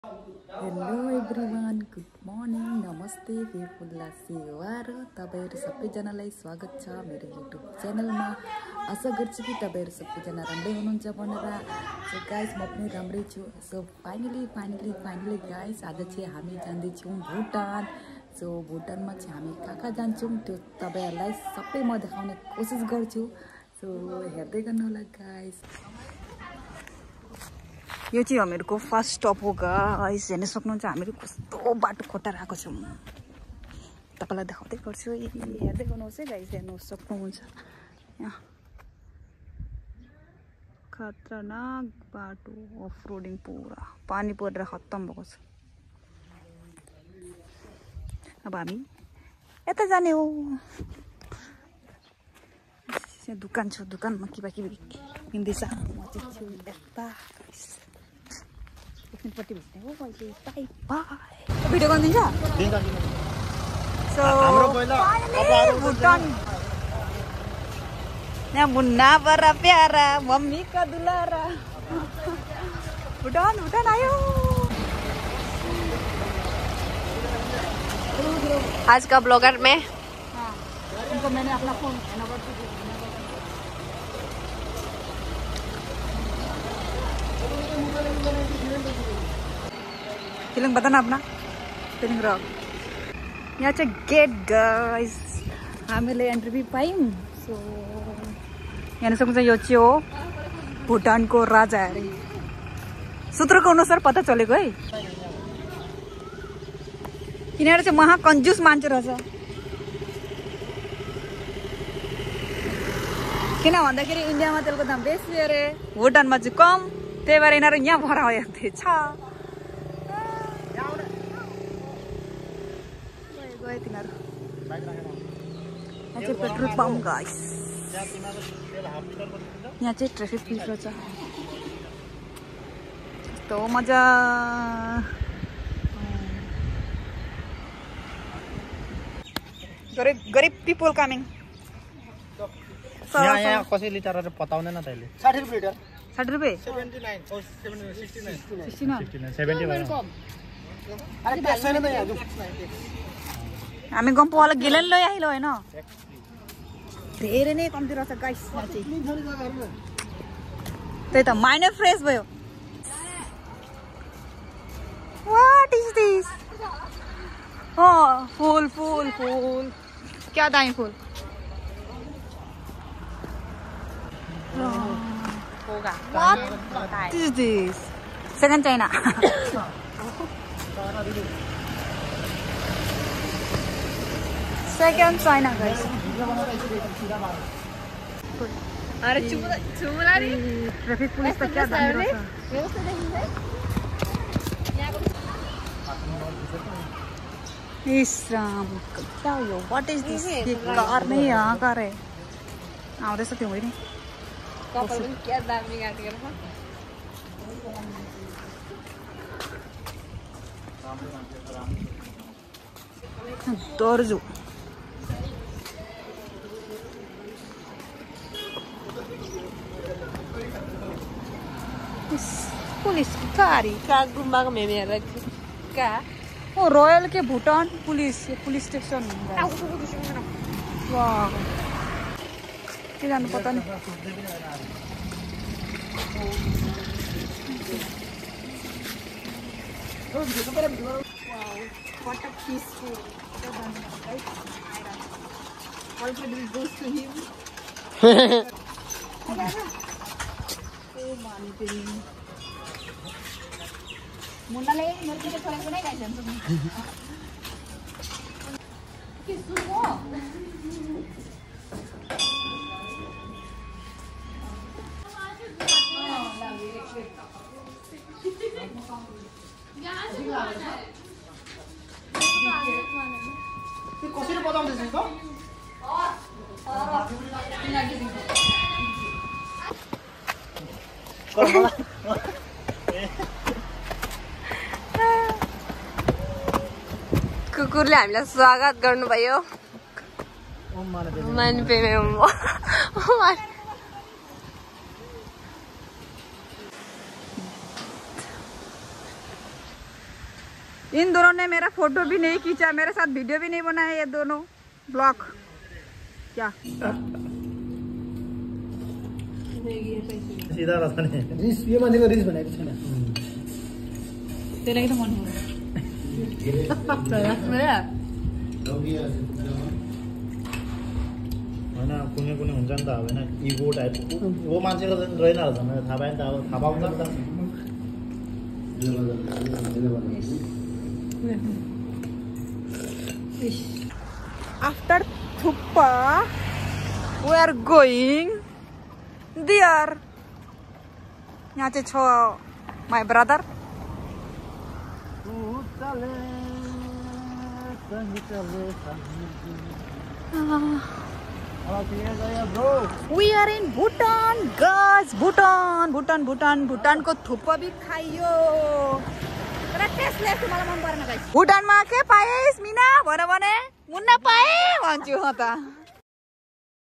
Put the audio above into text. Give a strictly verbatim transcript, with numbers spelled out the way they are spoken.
Hello everyone, good morning, नमस्ते, बेफुल्ला सेवा र तपाईँहरू सबैजनालाई स्वागत छ मेरो युट्युब च्यानलमा। आशा गर्छु कि तपाईँहरू सबैजना राम्रै हुनुहुन्छ भनेर। सो गाइस, म पनि राम्रै छु। So finally finally finally guys, आज चाहिँ हामी जाँदैछौँ भुटान। सो भुटानमा चाहिँ हामी कहाँ कहाँ जान्छौँ त्यो तपाईँहरूलाई सबै म देखाउने कोसिस गर्छु। सो हेर्दै गर्नु होला गाइस। यो चाहिँ हामीहरूको फर्स्ट स्टप हो गाइस। हेर्न सक्नुहुन्छ हामीहरू कस्तो बाटो खोटाएर आएको छौँ। तपाईँलाई देखाउँदै गर्छु, हेर्दै गर्नुहोस् है गाइस। हेर्नु सक्नुहुन्छ यहाँ खतरनाक बाटो, अफ रोडिङ, पुरा पानी परेर खत्तम भएको छ। अब हामी यता जाने हो। दोकान छ, दोकानमा किबा किबी किन्दैछ। म चाहिँ छु यता गाइस। एकछिनपट्टि भेट्ने हो अहिले। Bye bye. भिडियो गरिदिन्छ। सो भुटान यहाँ मुन्ना बड़ा प्यारा, मम्मी का दुलारा। भुटान भुटान आयो। आज का ब्लॉगर में हाँ, इनको मैंने अपना फोन फिलिंग बता ना अपना फिलिंग रह। यहाँ चाहिँ गेट गाइस, हामीले एन्ट्री भी पायौँ। सो हेर्न सक्नुहुन्छ यो चाहिँ हो भुटानको राजा अरे। सूत्रको अनुसार पत्ता चलेको है। यिनीहरू चाहिँ महा कन्जुस मान्छे रहेछ। किन भन्दाखेरि इन्डियामा तेलको दाम बेसी अरे, भुटानमा चाहिँ कम। त्यही भएर यिनीहरू यहाँ भराउँदैछ। गए तिनीहरू। यहाँ चाहिँ पेट्रोल पम्प गाइस। यहाँ चाहिँ ट्राफिक पुलिस रहेछ। कस्तो मजा। गरिब गरिब पिपल कमिङ। यहाँ यहाँ कसै लिटर पताउँदैन तैँले। साठी रुपियाँ लिटर। साठी रुपियाँ हामी गम्पोवाला गिलेन लै आइलो होइन। धेरै नै कम्ती रहेछ गाइस। त्यही त माइन्ड फ्रेस भयो। What is this? Oh, फुल फुल फुल क्या दामी फुल होगा। What is this? Second China. Second China guys. अरे चुमुला चुमुला रे। ट्रैफिक पुलिस तो क्या दामी रहेछ। इस्राम क्या हो? What is this? ये कार नहीं यहाँ कार है। आउँदैछ त्यो होइन। कपाल पनि क्या दामी काटेको छ। दर्जो पुलिस गाडी का गुम्बाको मेमे हेरेर का ओ रोयल के भुटान पुलिस पुलिस स्टेशन। वाह के जानु पता नि। What a peaceful. All credit goes to him. Oh man, मुन्नाले मेरो के छोडेको नै गाइस हुन्छ। के सुको? कसरी बताउँदैछ त? कुकुरले हामीलाई स्वागत गर्नुभयो। मन पेमे इन दोनों ने मेरा फोटो भी नहीं खींचा, मेरे साथ वीडियो भी नहीं बनाया, ये दोनों ब्लॉग क्या सीधा रास्ता नहीं रिस ये मानेको रिस भनेको छैन त्यसलाई त मन होइन कुनै कुनै हुन्छ नि त अब होइन इगो टाइपको वो मान्छेको त रहेन रहेछ मलाई थाहा पाएन त अब थाहा पाउँछ नि त After Thuppa, we are going there. यहाँ चाहिँ छ my brother. We are in Bhutan, guys. Bhutan, Bhutan, Bhutan, Bhutan को थुप्पा भी खाइयो. तर टेस्टले चाहिँ मलाई मन परेन गाइस. भुटानमा के पाएस मिना भन भने मुन्ना पाए भन्छु म त.